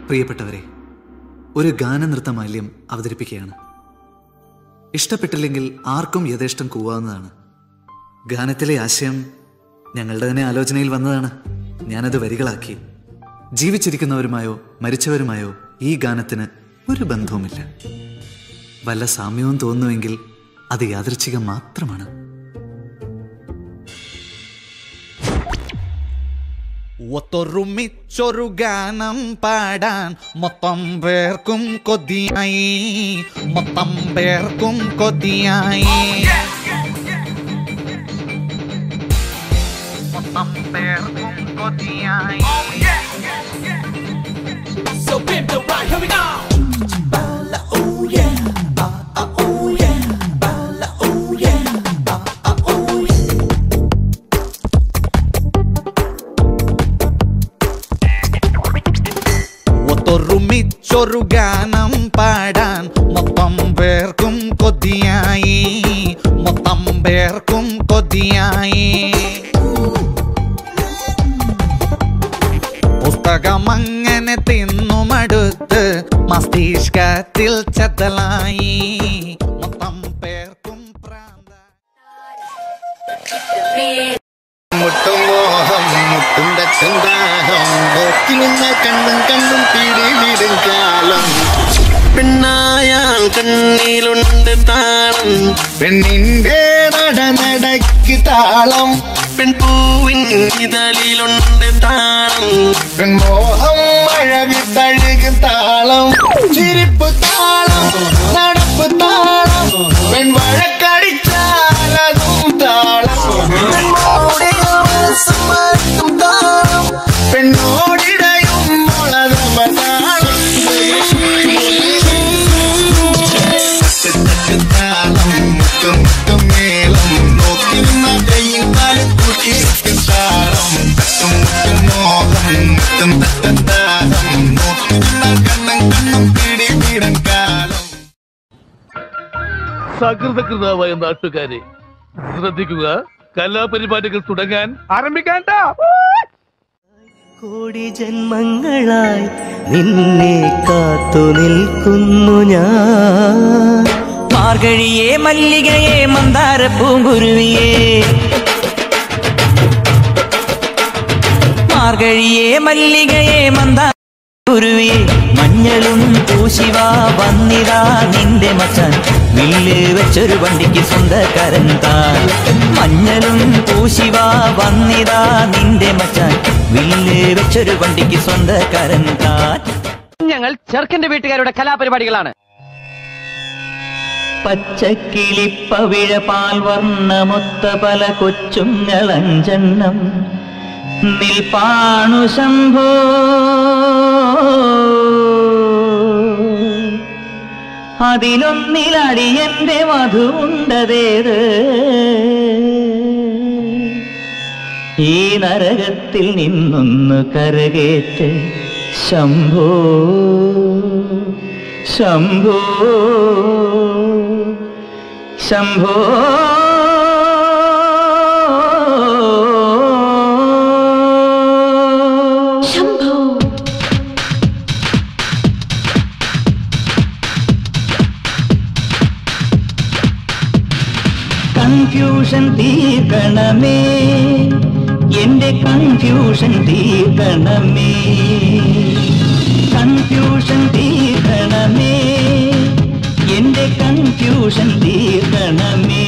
പ്രിയപ്പെട്ടവരെ, ഒരു ഗാനനൃത്തമാല്യം അവതരിപ്പിക്കുകയാണ്. ഇഷ്ടപ്പെട്ടില്ലെങ്കിൽ ആർക്കും യഥേഷ്ടം കൂവാവുന്നതാണ്. ഗാനത്തിലെ ആശയം ഞങ്ങളുടെ തന്നെ ആലോചനയിൽ വന്നതാണ്. ഞാനത് വരികളാക്കി. ജീവിച്ചിരിക്കുന്നവരുമായോ മരിച്ചവരുമായോ ഈ ഗാനത്തിന് ഒരു ബന്ധവുമില്ല. വല്ല സാമ്യവും തോന്നുമെങ്കിൽ അത് യാദൃച്ഛികം മാത്രമാണ്. ഒത്തൊരുമിച്ചൊരു ഗാനം പാടാൻ മൊത്തം പേർക്കും കൊതിയായി, മൊത്തം പേർക്കും കൊതിയായി, മൊത്തം പേർക്കും കൊതിയായി. So pimp the ride, here we go. Bala, oh yeah, oh yeah, bala, oh yeah, oh yeah. ഒത്തൊരുമിച്ചൊരു ഗാനം പാടാൻ മൊത്തം പേർക്കും കൊതിയായി, മൊത്തം പേർക്കും കൊതിയായി. പുസ്തകമങ്ങനെ തിന്നുമടുത്ത് മസ്തിഷ്കത്തിൽ ചതലായി, മൊത്തം പേർക്കും മുട്ടും മോഹം മുട്ടുണ്ട ചന്ദാഹം നോക്കി നിന്ന കണ്ണും കണ്ണും പിടിവിടും കാലം. പെണ്ണായാൽ കണ്ണിലുണ്ട് താളം, പെണ്ണിന്റെ നടനടക്ക് താളം. പെൺപൂവിൻ ഇതളിലുണ്ട് താളം, പെൺമോഹം അഴകി തഴുകു താളം. ചിരിപ്പ് താളം, നടപ്പ് താളം, പെൺവഴക്കടിച്ചാലതും താളം. പെണ്ണോടിടയും മുളതമതാളം. മുട്ടും മുട്ടും മേളം നോക്കി നിന്ന കയ്യിൽ കാലും കൂട്ടി താളം. തട്ടും മുട്ടും മോഹം മുട്ടും തട്ടാഹം നോക്കി നിന്ന കണ്ണും കണ്ണും പിടിപിടം കാലം. സകൃതകൃതാവായ നാട്ടുകാരെ ശ്രദ്ധിക്കുക, കലാപരിപാടികൾ തുടങ്ങാൻ ആരംഭിക്കാൻ. കോടി ജന്മങ്ങളായി നിന്നെ കാത്തു നിൽക്കുന്നു ഞാൻ. മാർഗഴിയേ മല്ലികയെ മന്ദാര പൂങ്കുരുവിയേ, മാർഗഴിയേ മല്ലികയെ മന്ദാര കുരുവിയെ. മഞ്ഞളും പൂശിവാ വന്നിതാ നിന്റെ മച്ചാൻ, വില്ല് വെച്ചൊരു വണ്ടിക്ക് സ്വന്തക്കാരൻ താൻ. മഞ്ഞളും പൂശിവാ വന്നിതാ നിന്റെ മച്ചാൻ, വില്ല് വെച്ചൊരു വണ്ടിക്ക് സ്വന്തക്കാരൻ താൻ. ഞങ്ങൾ ചെറുക്കന്റെ വീട്ടുകാരുടെ കലാപരിപാടികളാണ്. പച്ചക്കിളിപ്പവിഴ പാൽ വർണ്ണമൊത്ത പല കൊച്ചുങ്ങൾ അഞ്ചെണ്ണം നിൽപ്പാണു ശംഭോ. അതിലൊന്നിലടിയന്റെ വധുണ്ടതേത്, ഈ നരകത്തിൽ നിന്നൊന്ന് കരകേറ്റ് ശംഭോ ശംഭോ ശംഭോ. കൺഫ്യൂഷൻ തീർക്കണമേ, എന്റെ കൺഫ്യൂഷൻ തീർക്കണമേ, കൺഫ്യൂഷൻ തീർക്കണമേ, എന്റെ കൺഫ്യൂഷൻ തീർക്കണമേ.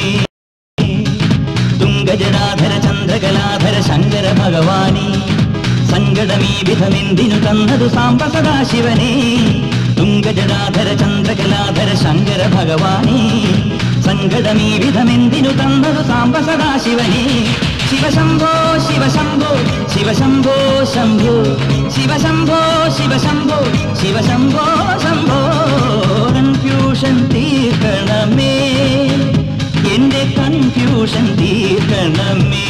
തുംഗജടാധര ചന്ദ്രകലാധര ശങ്കര ഭഗവാനേ, സങ്കടമീ വിധമെന്തിനു തന്നതു സാംബ സദാശിവനേ. തുംഗജടാധര ചന്ദ്രകലാധര ശങ്കര ഭഗവാനേ, സങ്കടമീ വിധമെന്തിനു തന്നതു സാംബ സദാശിവനേ. ശിവശംഭോ ശിവശംഭോ ശിവശംഭോ ശംഭോ, ശിവശംഭോ ശിവശംഭോ ശിവശംഭോ ശംഭോ. കൺഫ്യൂഷൻ തീർക്കണമേ, എന്റെ കൺഫ്യൂഷൻ തീർക്കണമേ,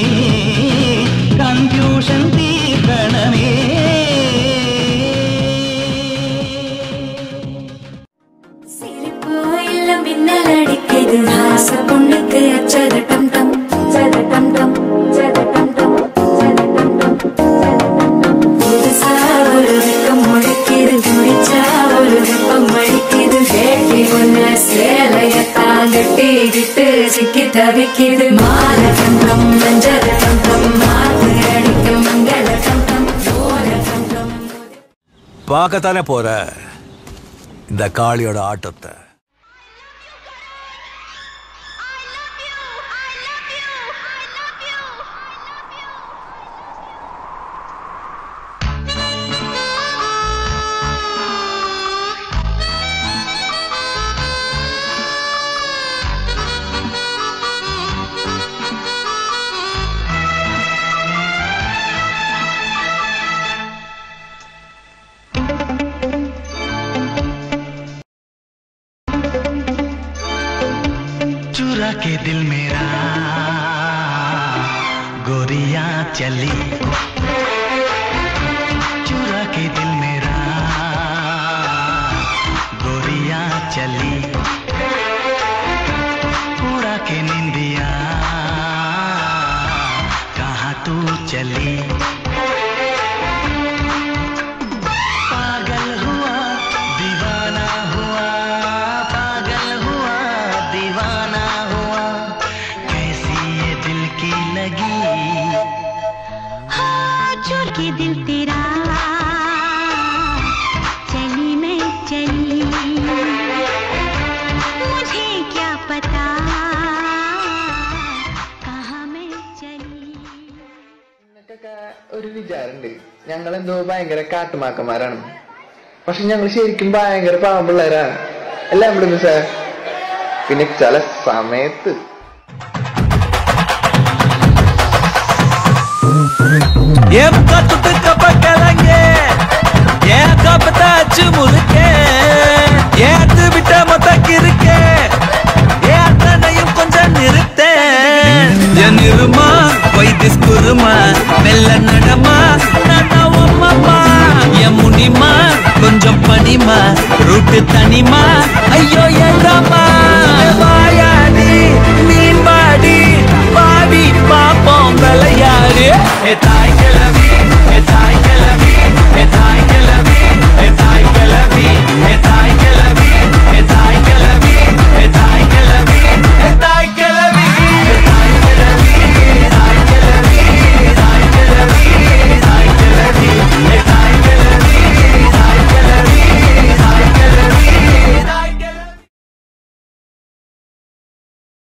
കൺഫ്യൂഷൻ തീർക്കണമേ. മിന്നലടിക്കത് ഹാസ പൊണ്ണുക്ക് അച്ചതട്ടം ടം ചതട്ടം ടം ചതട്ടം ടം ചതട്ടം ടം ചതട്ടം ടം ഒരു വെക്കം മുഴക്കി அடிக்குது மால சங்கம் மஞ்சள் சங்கம் மாத்து அடிக்கும் மங்கள சங்கம் சோர சங்கம் பார்க்கத்தானே போற இந்த காளியோட ஆட்டத்தை. चुरा के दिल मेरा गोरियां चली, चुरा के दिल मेरा गोरियां चली, उड़ा के निंदिया कहाँ तू चली, पागल हुआ दीवाना हुआ, पागल हुआ दीवाना हुआ, कैसी ये दिल की लगी, हाँ चोर के दिल तेरा चली मैं चली, मुझे क्या पता कहाँ मैं चली. ഒരു വിചാരമുണ്ട് ഞങ്ങളെന്തോ ഭയങ്കര കാട്ടുമാക്കന്മാരാണ്, പക്ഷെ ഞങ്ങൾ ശരിക്കും ഭയങ്കര പാവമ്പിള്ളേരാണ് എല്ലാം ഇവിടുന്ന് സാർ. പിന്നെ ചില സമയത്ത് கொஞ்சம் பனிமா ரூட்டு தனிமா ஐயோ ஏண்டாமா வாயாடி மீன் பாடி பாடி பாப்போம் விளையாடு தாய்